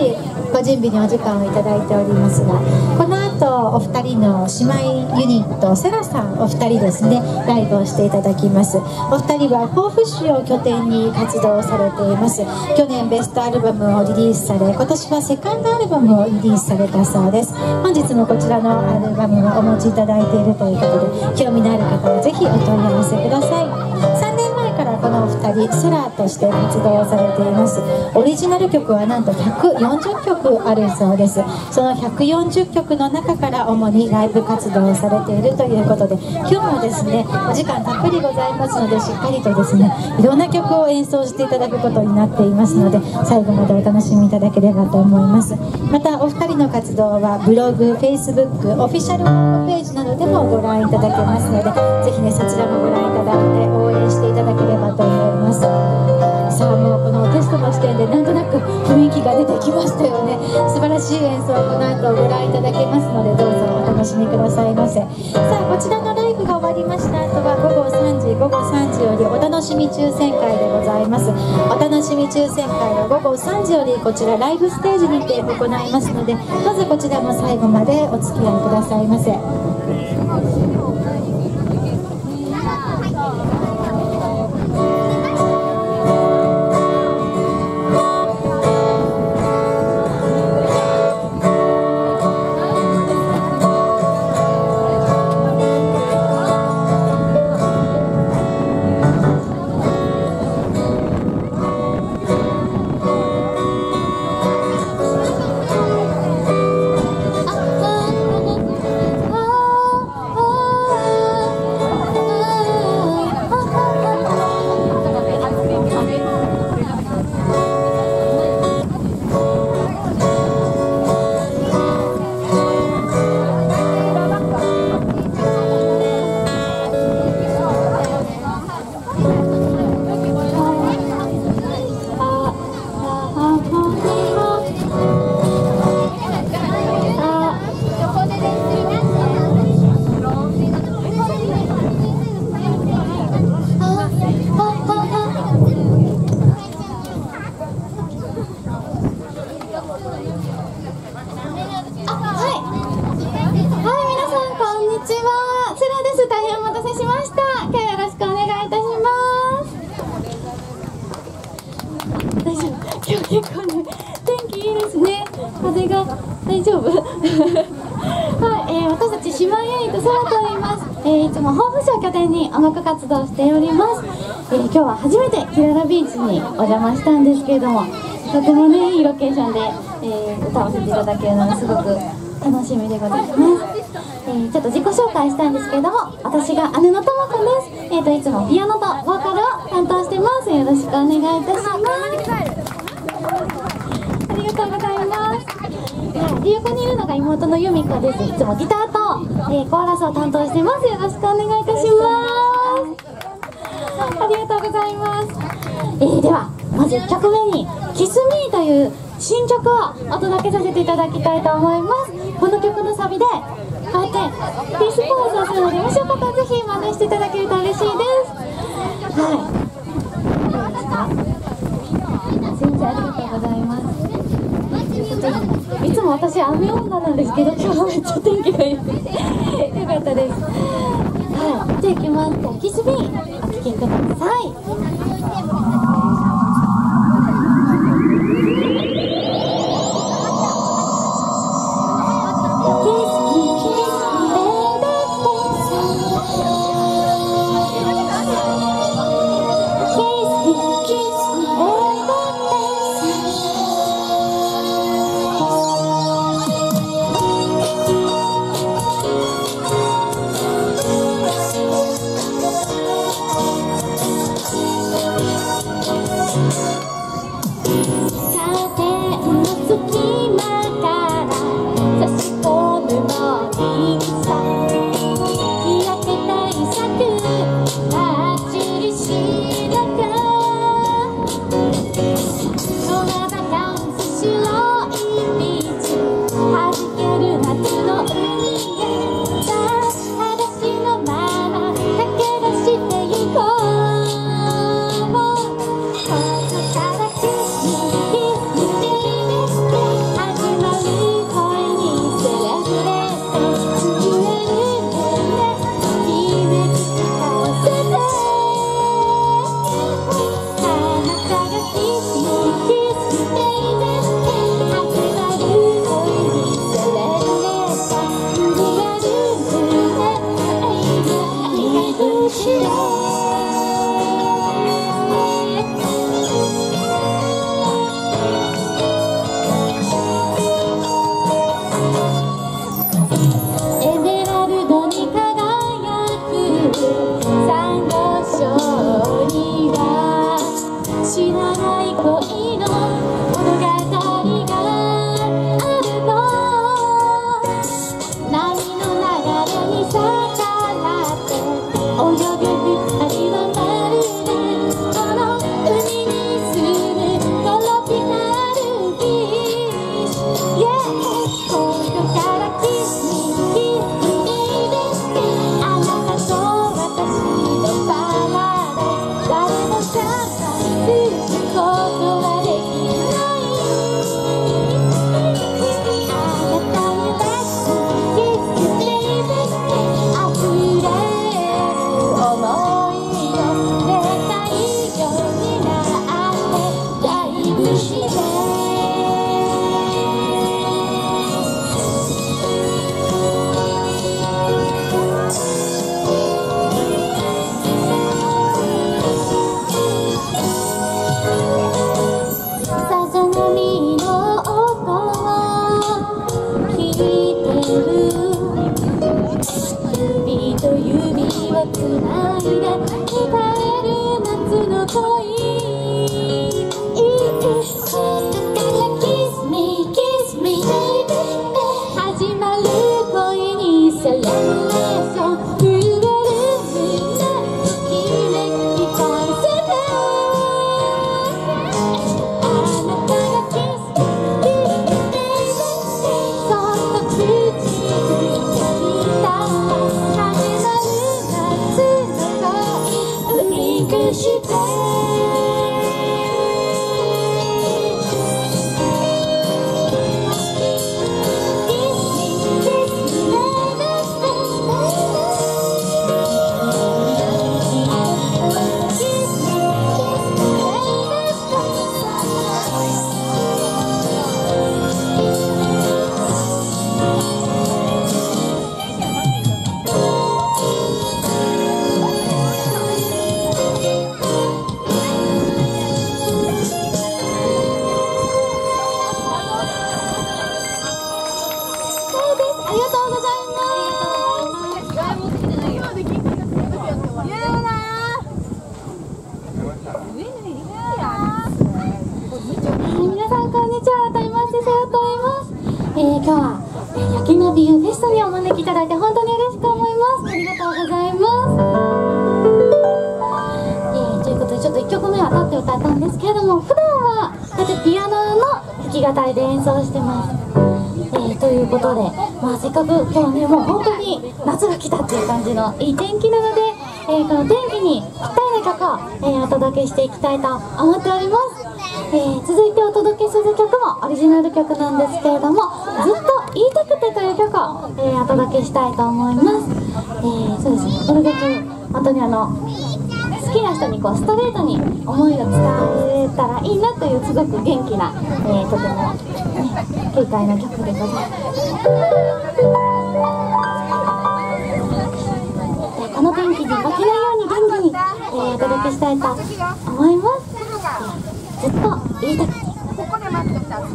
時ご準備にお時間をいただいておりますが、この後お二人の姉妹ユニットセラさんお二人ですね、ライブをしていただきます。お二人は甲府市を拠点に活動されています。去年ベストアルバムをリリースされ、今年はセカンドアルバムをリリースされたそうです。本日もこちらのアルバムをお持ちいただいているということで、興味のある方はぜひお問い合わせください。3年前からこのお二人セラーとして活動をされています。オリジナル曲はなんと140曲あるそうです。その140曲の中から主にライブ活動をされているということで、今日もですねお時間たっぷりございますので、しっかりとですねいろんな曲を演奏していただくことになっていますので、最後までお楽しみいただければと思います。またお二人の活動はブログ、Facebook、オフィシャルホームページなどでもご覧いただけますので、ぜひねそちらもご覧いただいて応援していただければと思います。さあもうこのテストの時点でなんとなく雰囲気が出てきましたよね。素晴らしい演奏をこの後ご覧いただけますので、どうぞお楽しみくださいませ。さあこちらのライブが終わりました後は午後3時よりお楽しみ抽選会でございます。お楽しみ抽選会は午後3時よりこちらライブステージにて行いますので、どうぞこちらも最後までお付き合いくださいませ。結構ね、天気いいですね。風が大丈夫はい、私たち姉妹ユニットセラと言います。いつも甲府市を拠点に音楽活動しております。今日は初めてキララビーチにお邪魔したんですけれども、とてもねいいロケーションで、歌わせていただけるのがすごく楽しみでございます。ちょっと自己紹介したいんですけれども、私が姉のともこです。いつもピアノとボーカルを担当してます。よろしくお願いいたします。ありがとうございます。で、横にいるのが妹の由美子です。いつもギターと、コーラスを担当してます。よろしくお願いいたします。ありがとうございます。ではまず1曲目に「Kiss Me」という新曲をお届けさせていただきたいと思います。この曲のサビでこうやってピースポーズをするので、もしよかったらぜひ真似していただけると嬉しいです。はい、どうですか？先生ありがとうございます。いつも私雨女なんですけど、今日はめっちゃ天気がいいよかったです。はい、じゃあいきます。キスミーお聴きください。 今日は焼きのビューフェストにお招きいただいて本当に嬉しく思います。ありがとうございます。ということでちょっと1曲目は立って歌ったんですけれども、普段はこうやってピアノの弾き語りで演奏してます。ということで、せっかく今日ねもう本当に夏が来たっていう感じのいい天気なので、この天気にぴったりな曲を、お届けしていきたいと思っております。続いてお届けする曲もオリジナル曲なんですけれども、ずっと言いたくてという曲を、お届けしたいと思います。そうですね、この曲本当に好きな人にこうストレートに思いを伝えたらいいなというすごく元気な、とても、軽快な曲でございます。この天気に負けないように元気に、お届けしたいと思います。ずっと言いたくてここで待ってた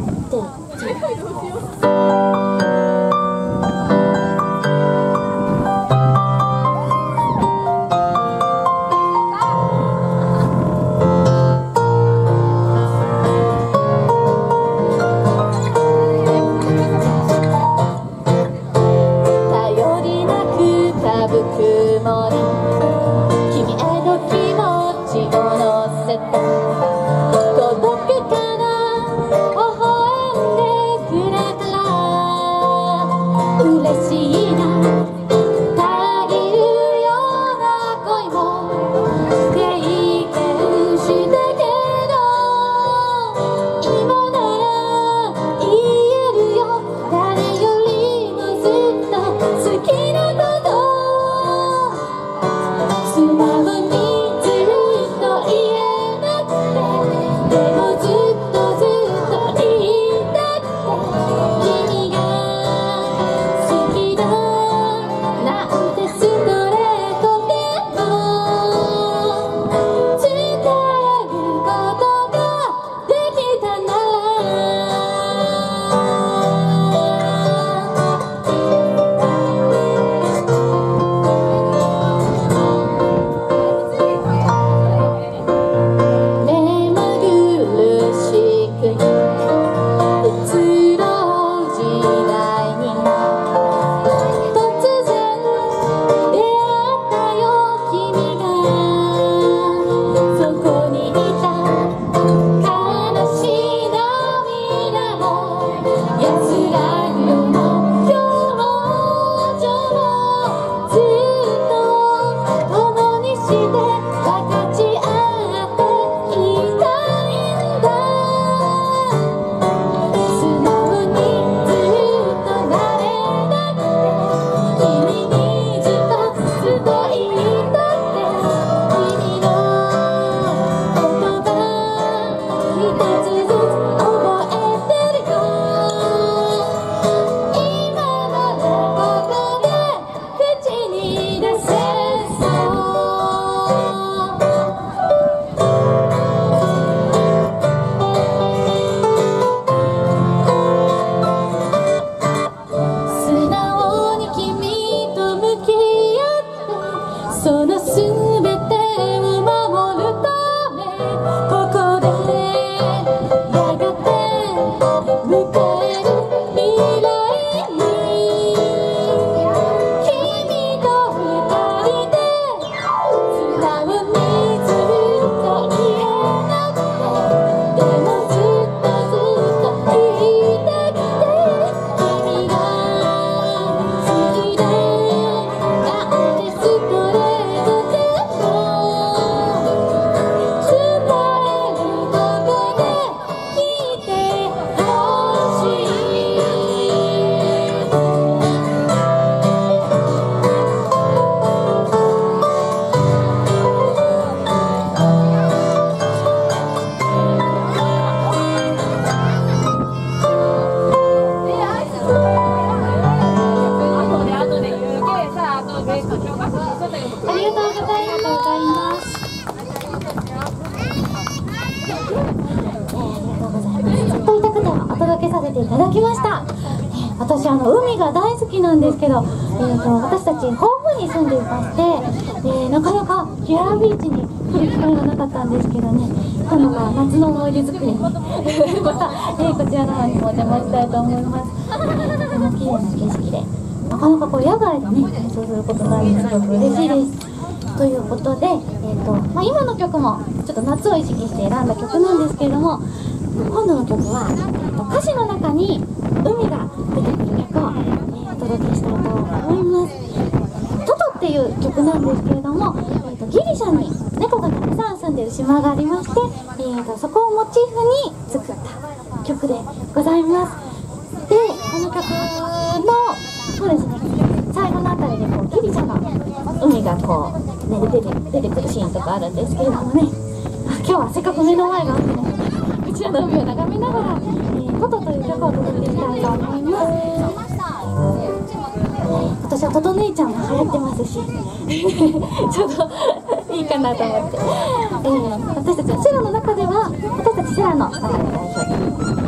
頼りなくたぶ雲に君への気持ちを乗せて素直にずっと言えなく届けさせていただきました。私海が大好きなんですけど、私たち甲府に住んでいまして、なかなか木原ビーチに来る機会がなかったんですけどね、今度は夏の思い出作りにまた、こちらの方にもお邪魔したいと思います。とても綺麗な景色で、なかなかこう野外でね演奏することがあるのですごく嬉しいです。ということで、今の曲もちょっと夏を意識して選んだ曲なんですけれども、今度の曲は、歌詞の中に海が出てくる曲を、お届けしたいと思います。トトっていう曲なんですけれども、ギリシャに猫がたくさん住んでる島がありまして、そこをモチーフに作った曲でございます。で、この曲のそうですね、最後のあたりでこうギリシャの海がこう、ね、出てくるシーンとかあるんですけれどもね、今日はせっかく目の前が海なので、こちらの海を眺めながら、トトという曲をお届けしたいと思います。今年はトト姉ちゃんも流行ってますしちょっといいかなと思って、私たちはセラの中では、私たちセラの中で代表です。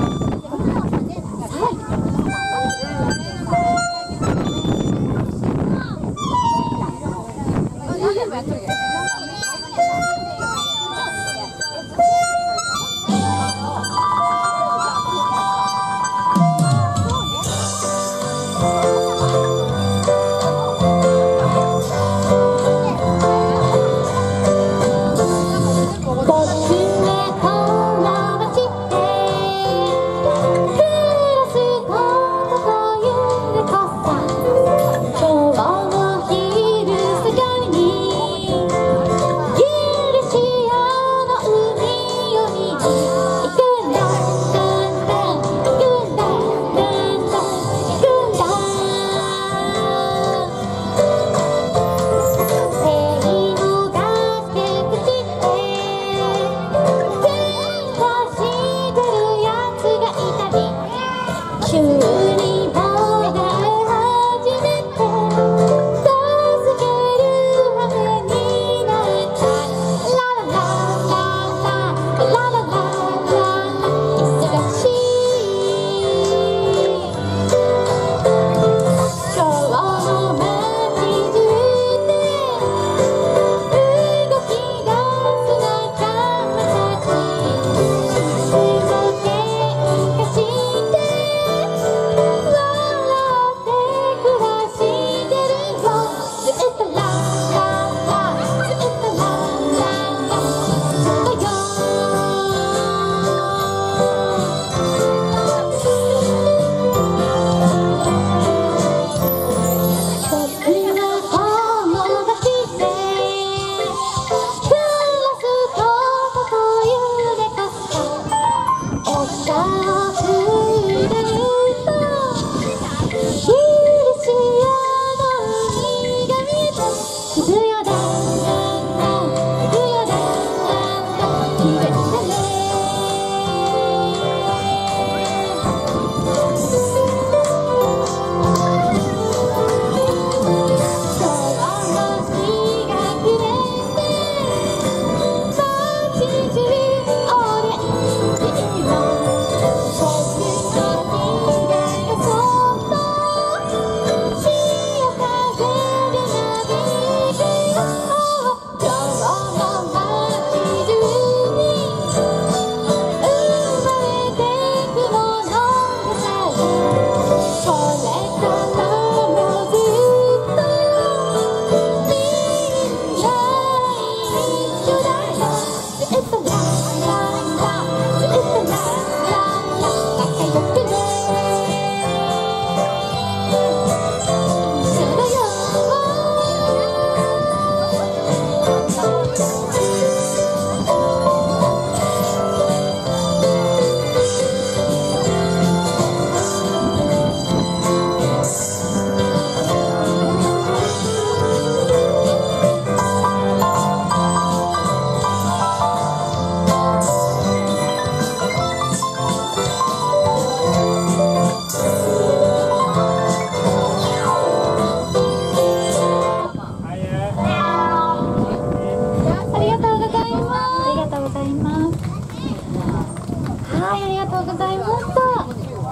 はい、ありがとうございました。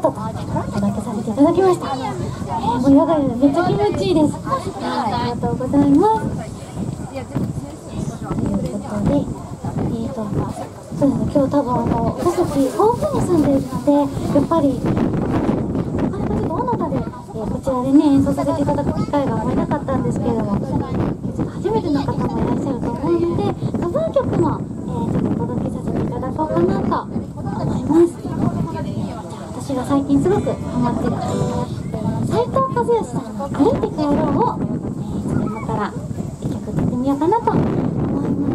とお届けさせていただきました。盛り上がるのめっちゃ気持ちいいです。ありがとうございます。ということで、そうですね、今日多分私たち甲府に住んでいるので、やっぱりなかなかちょっと小野田で、こちらでね演奏させていただく機会があまりなかったんですけれども、初めての方もいらっしゃると思うので、カバー曲も、ちょっとお届けさせていただこうかなと思います。私が最近すごくハマってる斉藤和義さんの「歩いて帰ろう」を、ちょっと今から一曲聴いてみようかなと思います。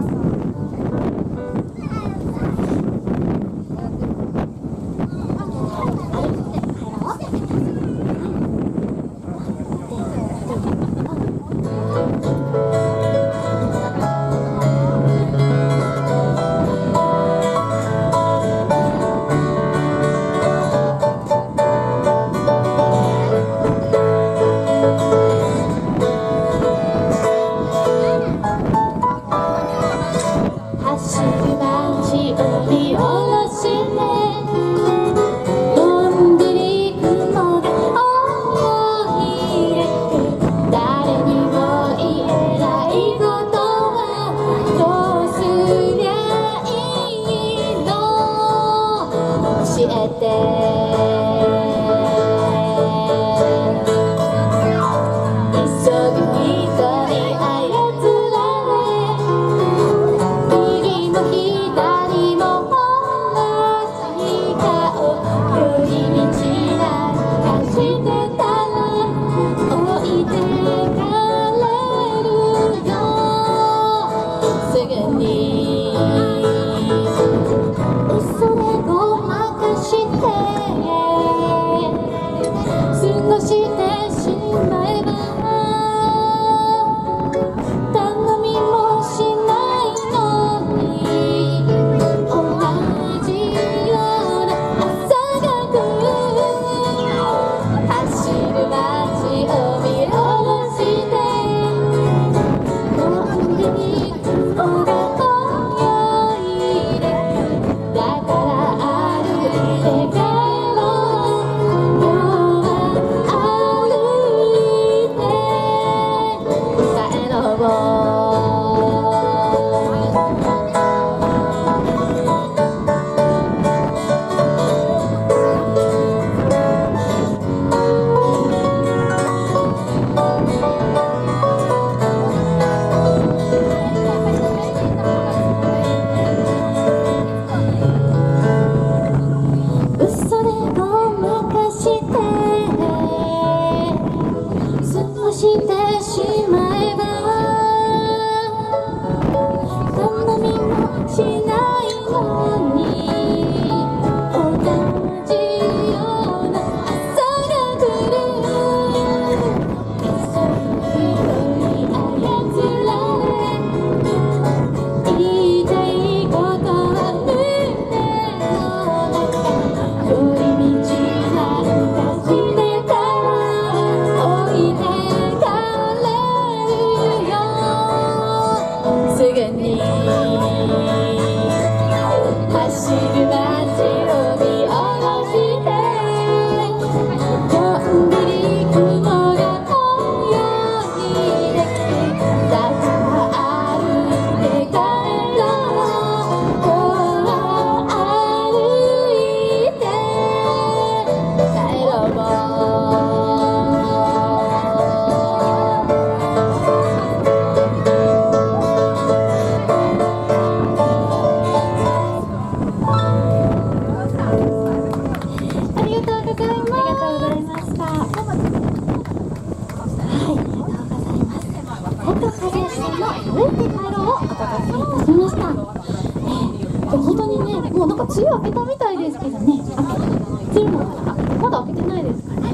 梅雨明けたみたいですけどね。梅雨もまだ明けてないですかね。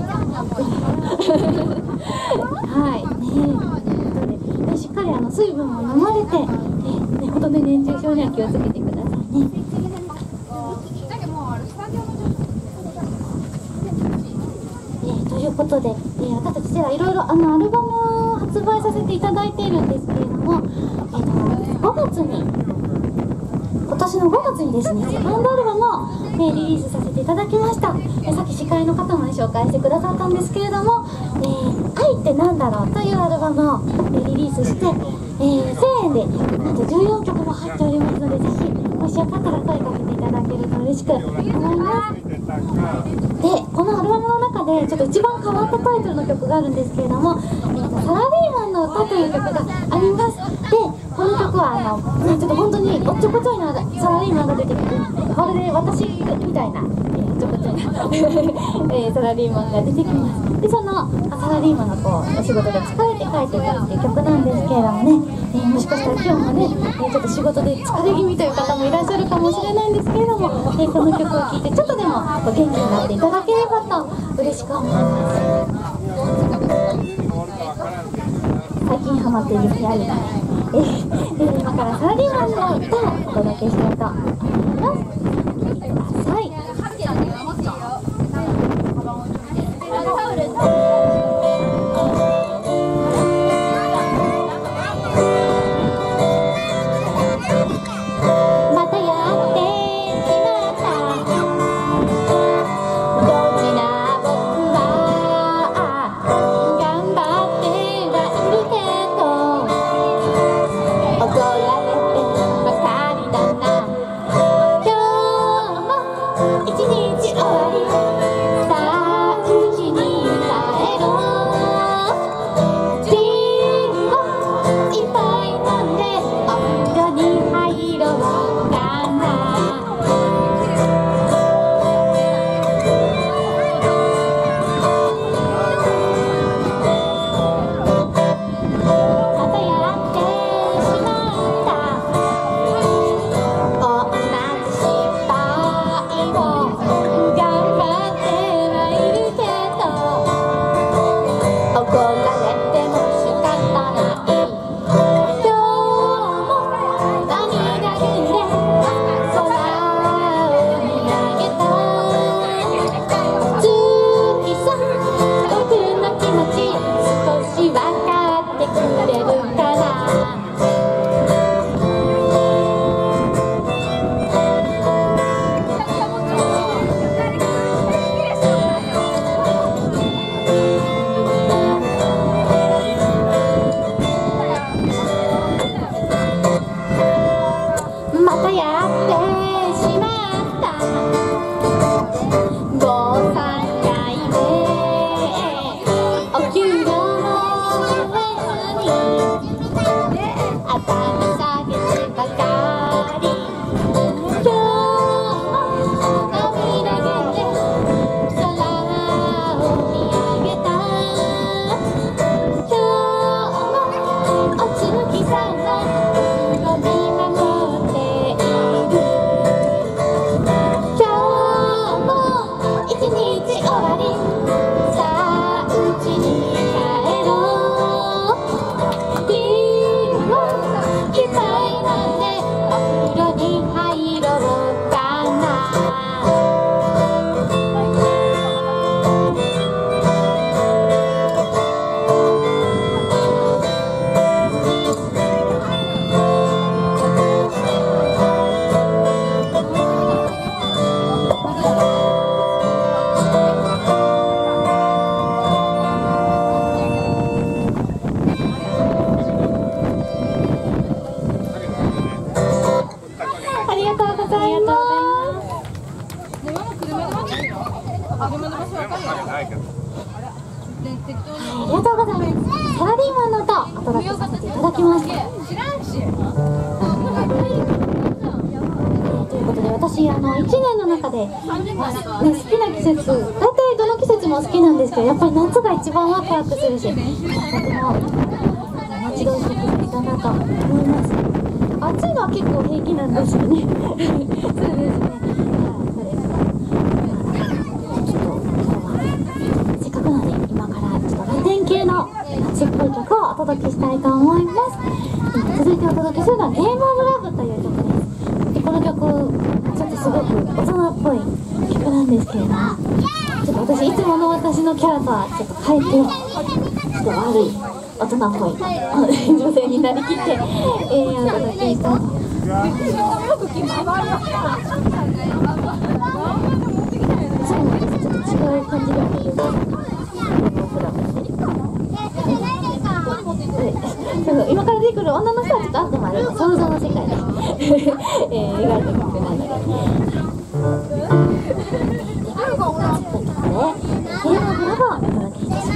はい、ということで、しっかり水分を飲まれて、本当に熱中症には気をつけてくださいね。ということで、私たちではいろいろアルバムを発売させていただいているんですけれども、5月に今年の5月にですねセカンドアルバムを、リリースさせていただきました。さっき司会の方も、紹介してくださったんですけれども「愛ってなんだろう」というアルバムを、リリースして、1000円でなんと14曲も入っておりますので、ぜひもしよかったら声かけていただけると嬉しく思います。でこのアルバムの中でちょっと一番変わったタイトルの曲があるんですけれども「サラリーマンの歌」という曲があります。でこの曲はちょっと本当におっちょこちょいなサラリーマンが出てきて、まるで私みたいな、おっちょこちょいなサラリーマンが出てきます。でそのサラリーマンのお仕事で疲れて帰ってくるっていう曲なんですけれどもね、もしかしたら今日もね、ちょっと仕事で疲れ気味という方もいらっしゃるかもしれないんですけれども、この曲を聴いてちょっとでも元気になっていただければと嬉しく思います。最近ハマっている部屋に今からサラリーマンの歌をお届けしたいと思います。聴いてください。私1年の中で、好きな季節、大体どの季節も好きなんですけど、やっぱり夏が一番ワクワクするし、とても待ち遠しい季節だなと思います。暑いのは結構平気なんですよね。そうですね。ちょっとせっかくなので今からちょっとラテン系の夏っぽい曲をお届けしたいと思います。続いてお届けするのは「ゲームオブラブ」という曲です。でこの曲ちょっとすごく大人っぽい曲なんですけれども、ちょっと私いつもの私のキャラとはちょっと変えて、ちょっと悪い大人っぽい女性になりきって、お届けしたいとう感じが見える。今から出てくる女の人はちょっとあくまで想像の世界で描いた曲なんだけどブラボーお届けいたします。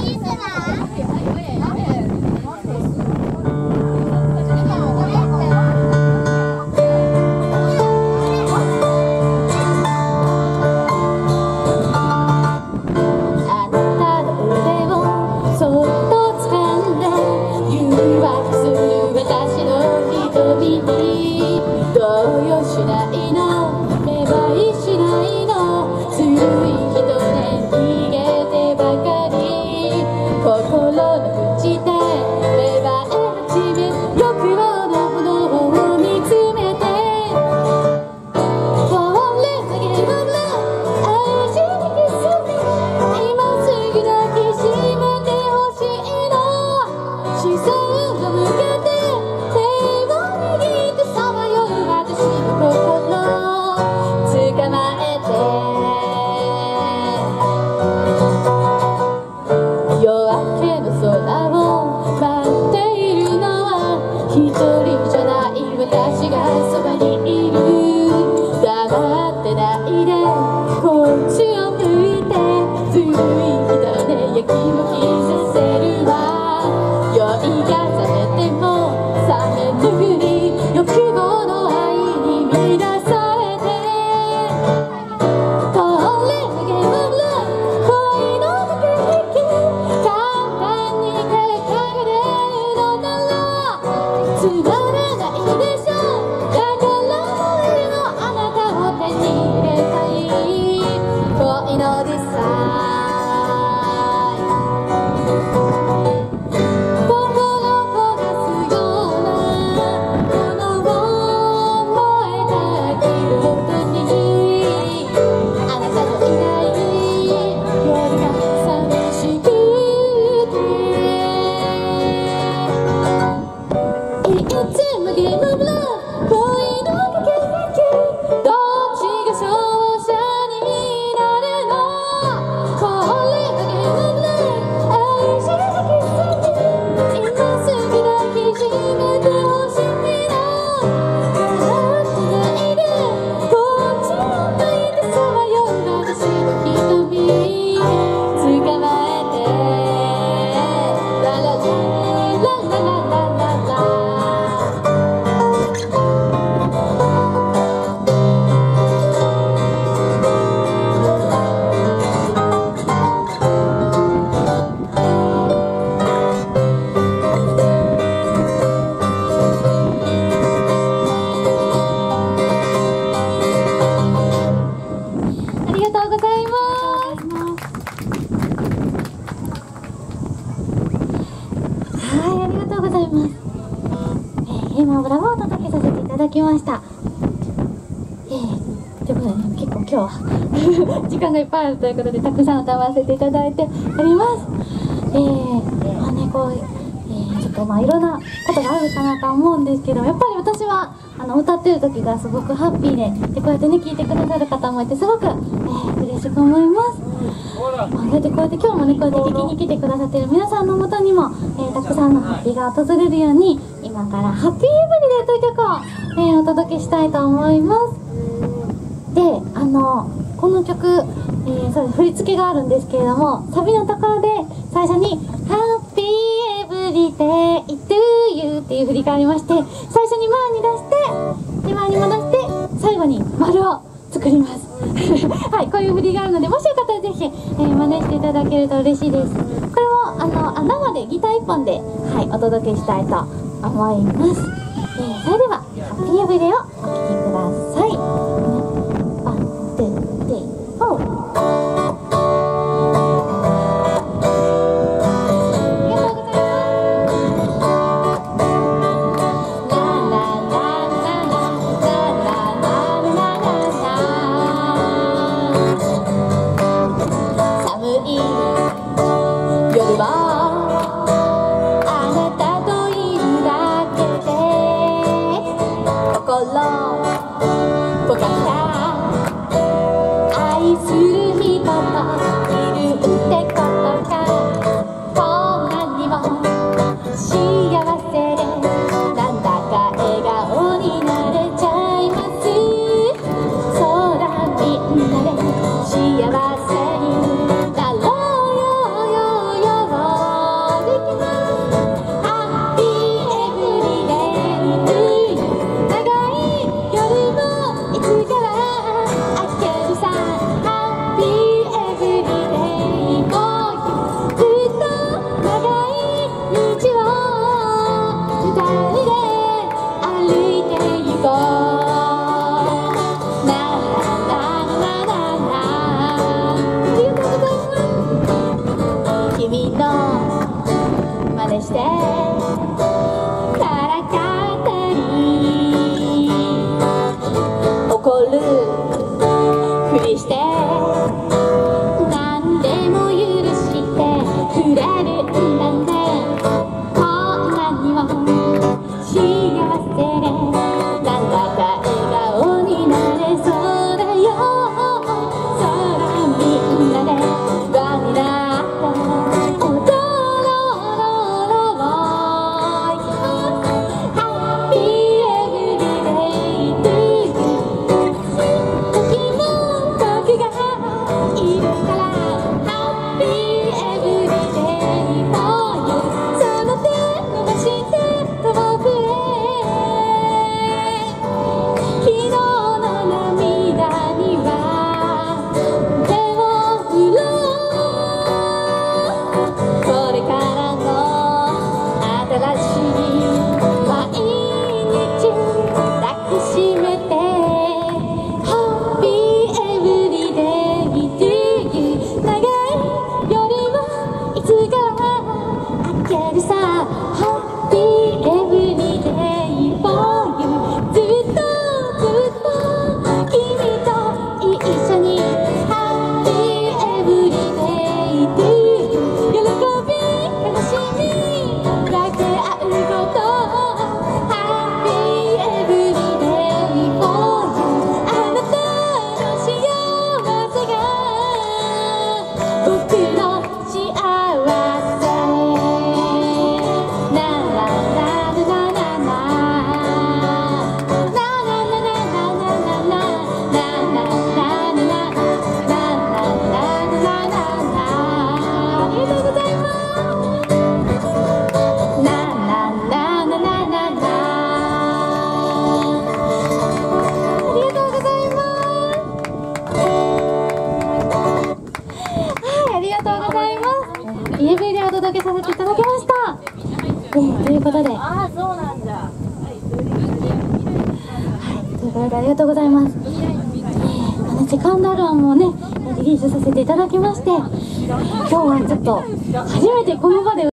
今ブラボーをお届けさせていただきました。ということでね、結構今日は時間がいっぱいあるということでたくさん歌わせていただいております。まあね、こう、ちょっとまあいろんなことがあるかなとは思うんですけど、やっぱり私は歌ってる時がすごくハッピーで、こうやってね聴いてくださる方もいてすごく、嬉しく思います。だってこうやって今日もねこうやって聴きに来てくださってる皆さんのもとにも、たくさんのハッピーが訪れるように今から「ハッピーエブリデイ」という曲を、お届けしたいと思います。でこの曲、そう振り付けがあるんですけれども、サビのところで最初に「ハッピーエブリデイ to you」っていう振りがありまして、最初に前に出してで前に戻して最後に丸を作りますはい、こういう振りがあるので、もしよかったらぜひ、真似していただけると嬉しいです。これも生でギター1本で、はい、お届けしたいと思います。それでは「ハッピーエブリデイ」をお聴きください。夜はあなたといるだけでるふりして何でも許してくれるんだね。こんなにも幸せでなんだか笑顔になれそうだよ。空みんなで輪になって踊ろう。ハッピーエブリデイトゥーユー。時も僕がいるからハッピーエブリデイフォーユー。その手伸ばして遠くへ昨日の涙には手を振ろう。これからの新しい毎日抱きしめてハッピーエブリデイトゥーユー。長いよりもいつか明けるさ。ハッピーエブリデイフォーユー。ずっと君と一緒にハッピーエブリデイトゥーユー。喜び悲しみ分け合うことハッピーエブリデイフォーユー。あなたの幸せが僕の幸せ。ラララララララEV でお届けさせていただきました。ということで、ということでありがとうございます。セカンドアルバムをねリリースさせていただきまして、今日はちょっと初めてこの場で